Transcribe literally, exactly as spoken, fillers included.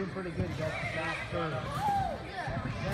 doing pretty good. You got the fast curve.